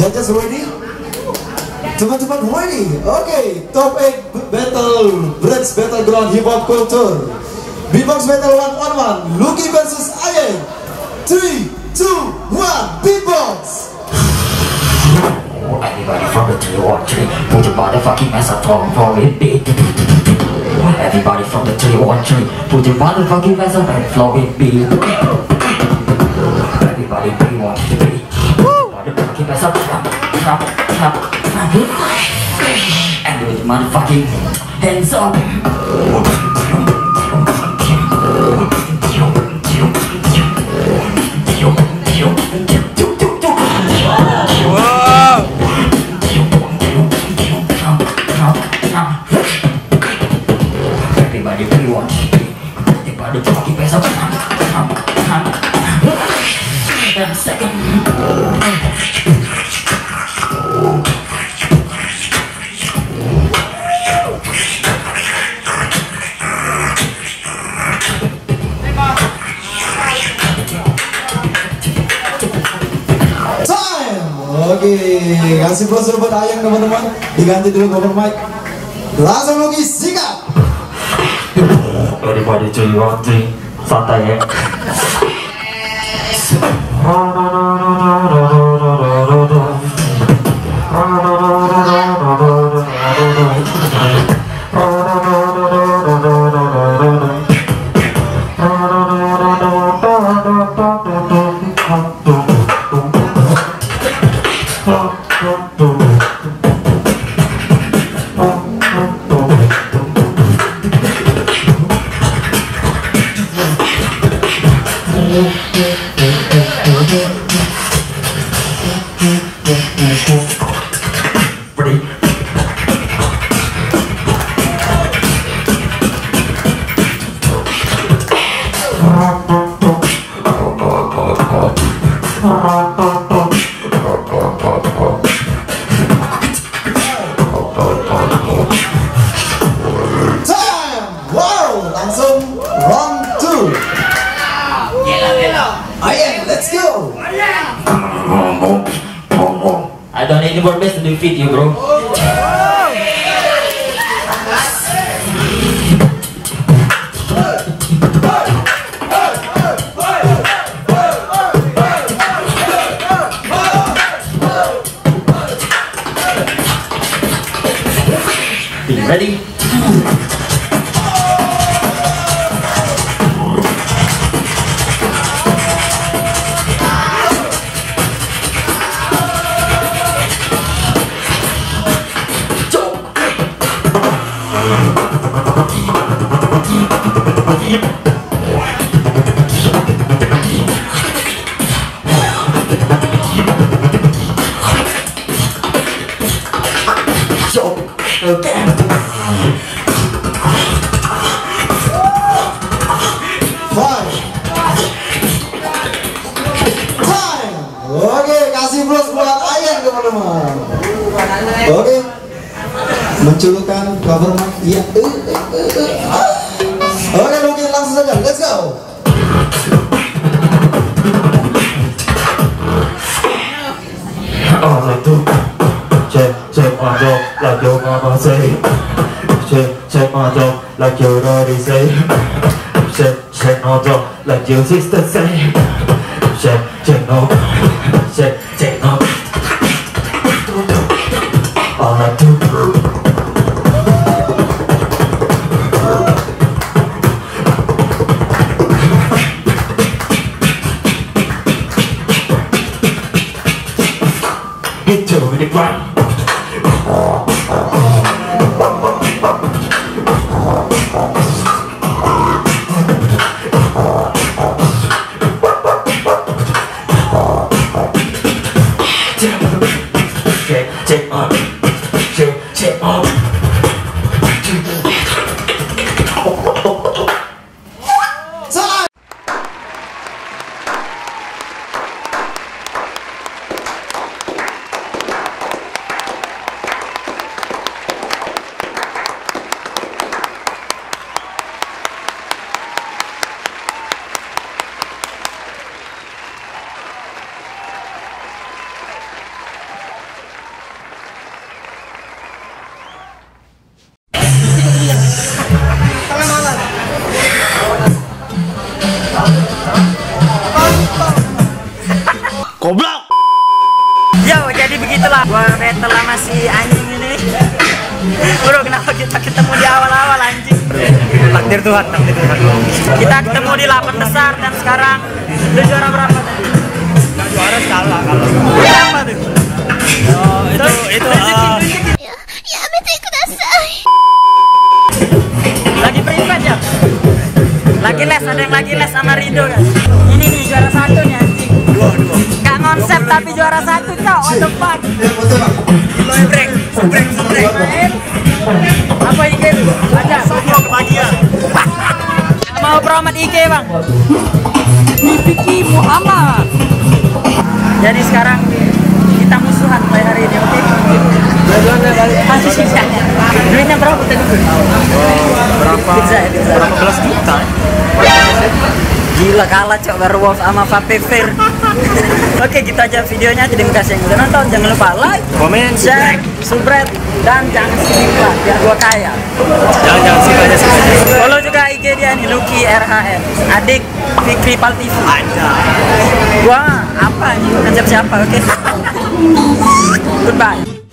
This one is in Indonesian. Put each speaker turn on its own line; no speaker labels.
Judges ready? Teman-teman ready? Oke, top 8 battle, Bridge Battleground Hip Hop Culture, Beatbox Battle 1-on-1, Lucky versus Ayeng. 3, 2, 1, Beatbox.
Everybody from the 313, put your motherfucking ass up for it, beat. Everybody from the 313, put your motherfucking ass up and flow it, beat. Everybody be one to be. Motherfucking ass up, and with motherfucking hands up. Everybody be one. Everybody fucking hands up. And second.
Oke, kasih brosur buat Ayeng teman-teman. Diganti dulu cover mic. Langsung lagi sikat.
Everybody do you want to santai ya. I don't need more best to defeat you, bro. Be ready?
Oke, kasih plus buat Ayeng teman-teman. Oke, menculurkan cover mic. Iya. Oke, mungkin langsung saja. Let's go.
Oh, itu cek aja lagi ngapa sih? Cek aja lagi udah say. Cek aja lagi sister say. Cek no. All I do. Into the ground. Check up. Takdir Tuhan. Kita ketemu di 8 besar dan sekarang lu juara berapa tadi? Juara skala kalau. Apa tuh? Oh, itu lagi private ya? Lagi les, ada yang lagi les sama Rido kan? Ini nih juara 1 nih anjing. Dua. Gak konsep tapi juara 1 cok, what the fuck? Subrek. Apa IG lu? Aja, sobrang kebahagiaan. Mau promote IG bang? Nipiki Muhammad. Jadi sekarang kita musuhan mulai hari ini, oke? Duitnya berapa tadi? Berapa belas juta? Gila kalah cok Werewolf sama Vapever. Oke, gitu aja videonya. Terima kasih yang udah nonton. Jangan lupa like, comment, share, subscribe, dan jangan skip lah biar gua kaya. Jangan skip aja. Follow juga IG dia nih, Lucky RHM. Adik Fikri Paltivi. Gua apa nih? Bukan siapa, oke? Goodbye.